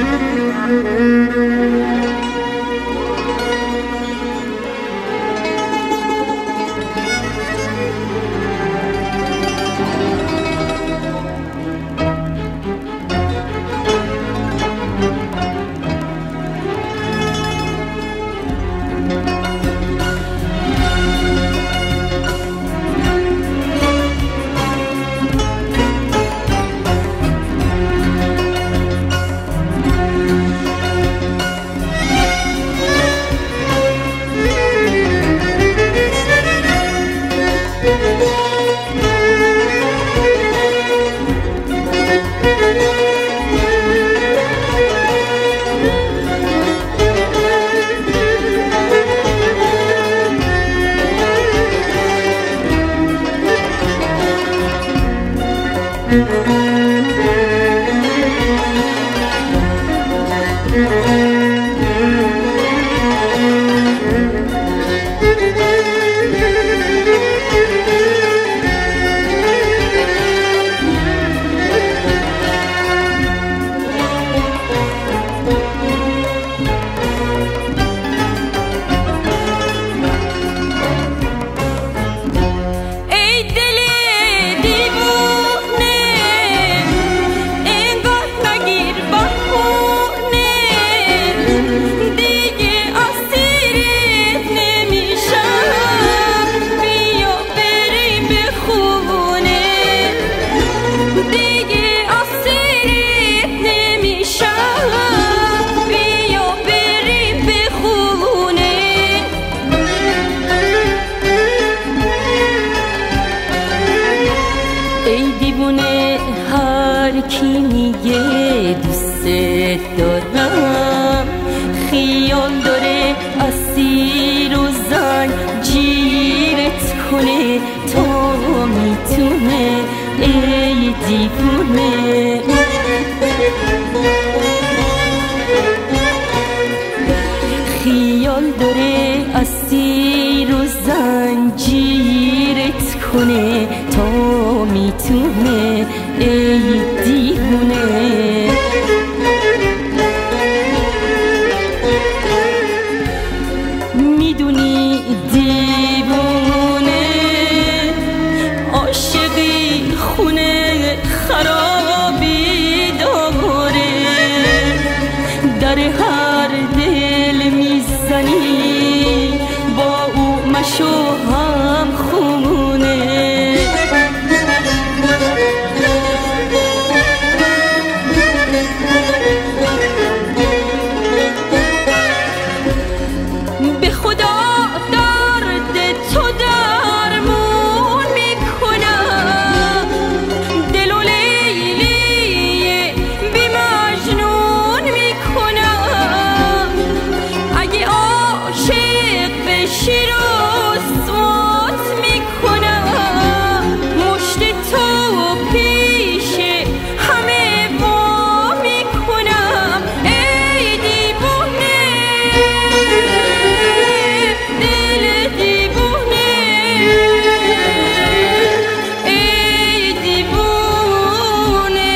دارم خیال داره اسیر و زنجیرت کنه تا میتونه ای دیوونه خیال داره اسیر و زنجیرت کنه تا میتونه ای دیوونه میدونی دیوونه عاشقی خونه خرابی داره در هر دل میزنی با او مشو هم خونه به خدا درد تو درمون میکنم دل و لیلی بی مجنون میکنم اگه عاشق بشی رسوات میکنم مشت تو پیش همه وا میکنم ای دیوونه دل دیوونه ای دیوونه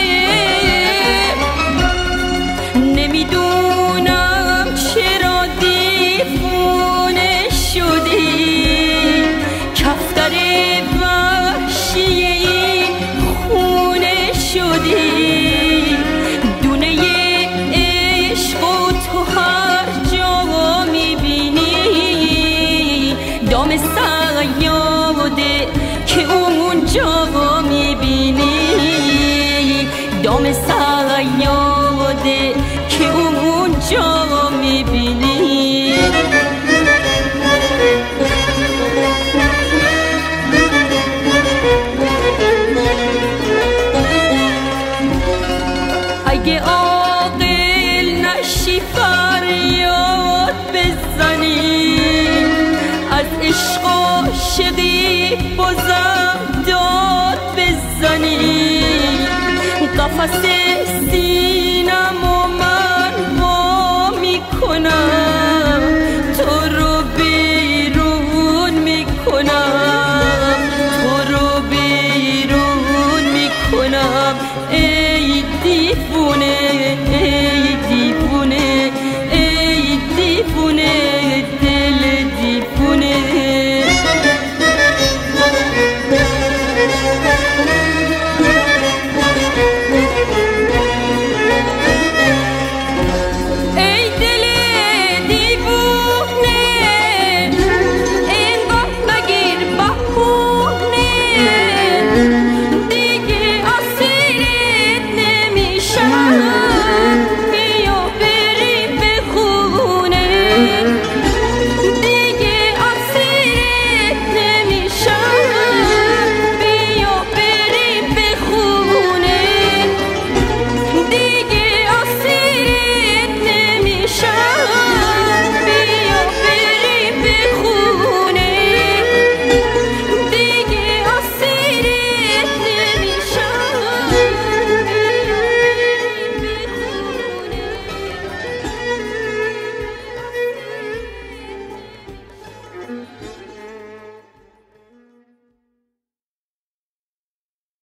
نمیدونم چرا دیوونه شدی کفتر وحشی این خونه شدی دونه عشق و تو هر جا میبینی دام سیاده که اونجا میبینی دام سیاده که اونجا میبینی اگه عاقل نشی فریاد بزنی از عشق عاشقی بازم داد بزنی قفس